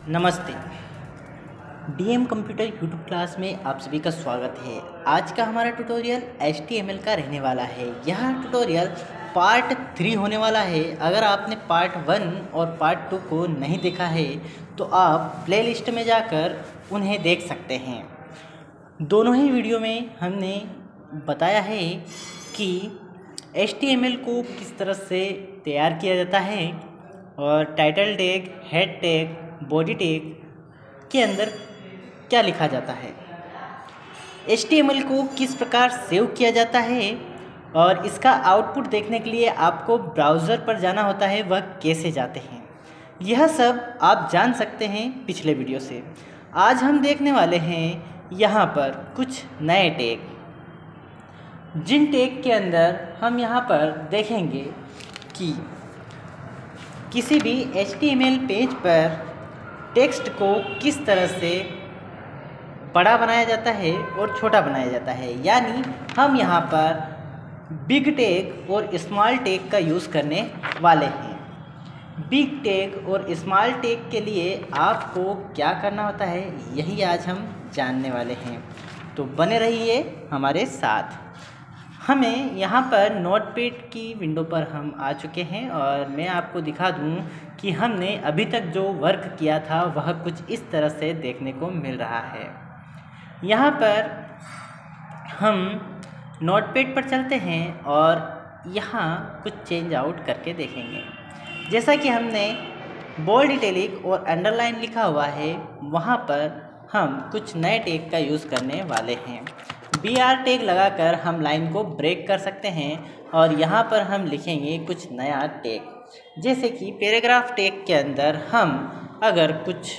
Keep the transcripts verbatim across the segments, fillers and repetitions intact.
नमस्ते। DM computer YouTube class में आप सभी का स्वागत है। आज का हमारा tutorial H T M L का रहने वाला है। यह ट्यूटोरियल पार्ट थ्री होने वाला है। अगर आपने पार्ट वन और पार्ट टू को नहीं देखा है तो आप प्लेलिस्ट में जाकर उन्हें देख सकते हैं। दोनों ही वीडियो में हमने बताया है कि एच टी एम एल को किस तरह से तैयार किया जाता है और title tag, head tag, body tag के अंदर क्या लिखा जाता है, एच टी एम एल को किस प्रकार सेव किया जाता है और इसका आउटपुट देखने के लिए आपको ब्राउज़र पर जाना होता है, वह कैसे जाते हैं, यह सब आप जान सकते हैं पिछले वीडियो से। आज हम देखने वाले हैं यहाँ पर कुछ नए टैग, जिन टैग के अंदर हम यहाँ पर देखेंगे कि किसी भी H T M L page पर टेक्स्ट को किस तरह से बड़ा बनाया जाता है और छोटा बनाया जाता है। यानी हम यहाँ पर बिग टैग और स्मॉल टैग का यूज़ करने वाले हैं। बिग टैग और स्मॉल टैग के लिए आपको क्या करना होता है, यही आज हम जानने वाले हैं, तो बने रहिए हमारे साथ। हमें यहाँ पर नोटपैड की विंडो पर हम आ चुके हैं और मैं आपको दिखा दूँ कि हमने अभी तक जो वर्क किया था वह कुछ इस तरह से देखने को मिल रहा है। यहाँ पर हम नोटपैड पर चलते हैं और यहाँ कुछ चेंज आउट करके देखेंगे। जैसा कि हमने बोल्ड, इटैलिक और अंडरलाइन लिखा हुआ है, वहाँ पर हम कुछ नए टैग का यूज़ करने वाले हैं। बी आर टैग लगाकर हम लाइन को ब्रेक कर सकते हैं और यहाँ पर हम लिखेंगे कुछ नया टैग, जैसे कि पैराग्राफ टैग के अंदर हम अगर कुछ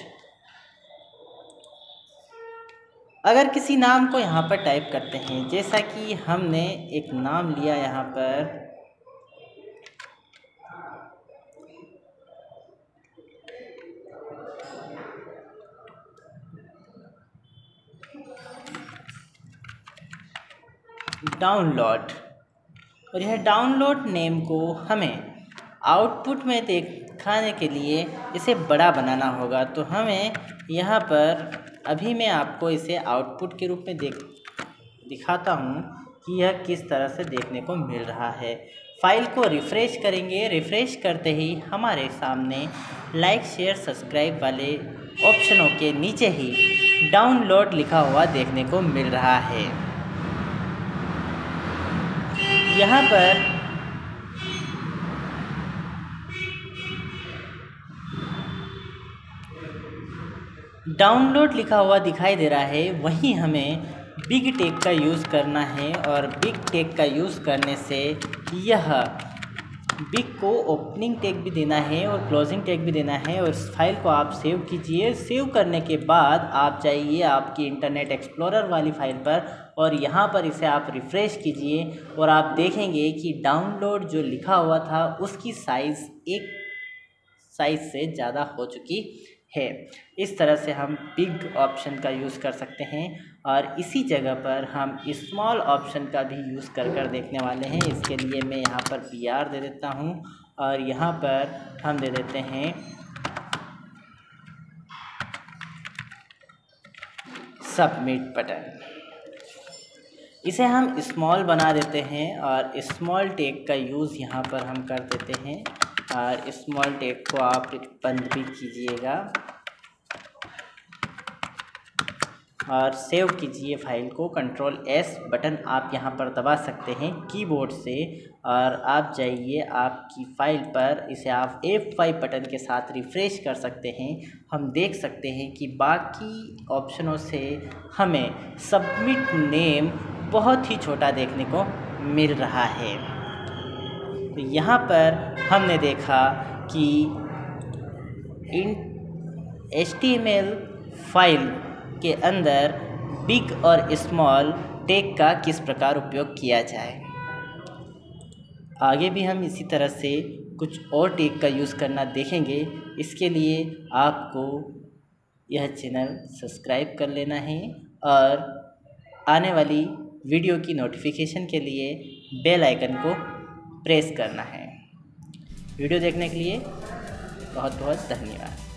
अगर किसी नाम को यहाँ पर टाइप करते हैं, जैसा कि हमने एक नाम लिया यहाँ पर डाउनलोड, और यह डाउनलोड नेम को हमें आउटपुट में दिखाने के लिए इसे बड़ा बनाना होगा। तो हमें यहाँ पर अभी मैं आपको इसे आउटपुट के रूप में देख दिखाता हूँ कि यह किस तरह से देखने को मिल रहा है। फाइल को रिफ़्रेश करेंगे। रिफ़्रेश करते ही हमारे सामने लाइक, शेयर, सब्सक्राइब वाले ऑप्शनों के नीचे ही डाउनलोड लिखा हुआ देखने को मिल रहा है। यहाँ पर डाउनलोड लिखा हुआ दिखाई दे रहा है, वहीं हमें बिग टैग का यूज़ करना है और बिग टैग का यूज़ करने से यह बिग को ओपनिंग टैग भी देना है और क्लोजिंग टैग भी देना है। और इस फाइल को आप सेव कीजिए। सेव करने के बाद आप जाइए आपकी इंटरनेट एक्सप्लोरर वाली फाइल पर और यहाँ पर इसे आप रिफ़्रेश कीजिए और आप देखेंगे कि डाउनलोड जो लिखा हुआ था उसकी साइज़ एक साइज़ से ज़्यादा हो चुकी है। इस तरह से हम बिग ऑप्शन का यूज़ कर सकते हैं और इसी जगह पर हम स्मॉल ऑप्शन का भी यूज़ कर कर देखने वाले हैं। इसके लिए मैं यहाँ पर पी आर दे देता हूँ और यहाँ पर हम दे देते हैं सबमिट बटन। इसे हम स्मॉल बना देते हैं और स्मॉल टैग का यूज़ यहाँ पर हम कर देते हैं और स्मॉल टैग को आप बंद भी कीजिएगा और सेव कीजिए फाइल को। कंट्रोल एस बटन आप यहाँ पर दबा सकते हैं कीबोर्ड से और आप जाइए आपकी फाइल पर, इसे आप एफ फाइव बटन के साथ रिफ़्रेश कर सकते हैं। हम देख सकते हैं कि बाकी ऑप्शनों से हमें सबमिट नेम बहुत ही छोटा देखने को मिल रहा है। तो यहाँ पर हमने देखा कि इन H T M L file के अंदर बिग और स्मॉल टैग का किस प्रकार उपयोग किया जाए। आगे भी हम इसी तरह से कुछ और टैग का यूज़ करना देखेंगे। इसके लिए आपको यह चैनल सब्सक्राइब कर लेना है और आने वाली वीडियो की नोटिफिकेशन के लिए बेल आइकन को प्रेस करना है। वीडियो देखने के लिए बहुत बहुत धन्यवाद।